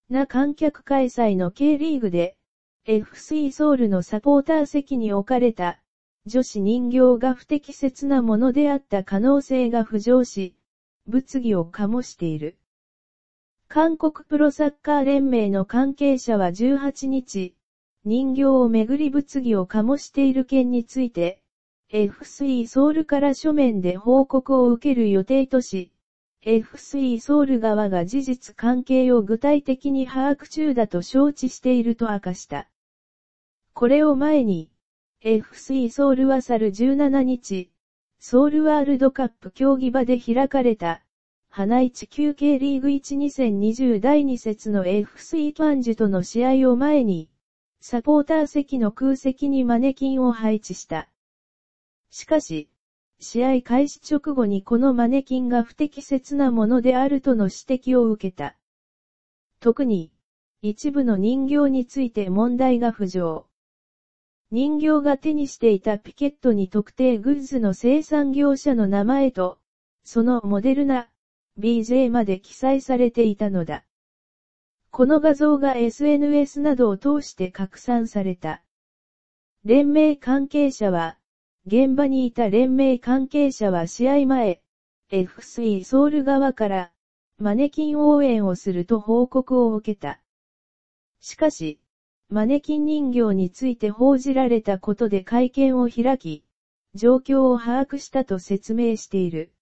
な観客開催の K リーグで、FC ソウルのサポーター席に置かれた、女子人形が不適切なものであった可能性が浮上し、物議を醸している。韓国プロサッカー連盟の関係者は18日、人形をめぐり物議を醸している件について、FC ソウルから書面で報告を受ける予定とし、FC ソウル側が事実関係を具体的に把握中だと承知していると明かした。これを前に、FC ソウルは去る17日、ソウルワールドカップ競技場で開かれた、花市休憩リーグ1-2020第2節の FC トワンジュとの試合を前に、サポーター席の空席にマネキンを配置した。しかし、試合開始直後にこのマネキンが不適切なものであるとの指摘を受けた。特に、一部の人形について問題が浮上。人形が手にしていたピケットに特定グッズの生産業者の名前と、そのモデルナ、BJ まで記載されていたのだ。この画像が SNS などを通して拡散された。連盟関係者は、現場にいた連盟関係者は試合前、FC ソウル側から、マネキン応援をすると報告を受けた。しかし、マネキン人形について報じられたことで会見を開き、状況を把握したと説明している。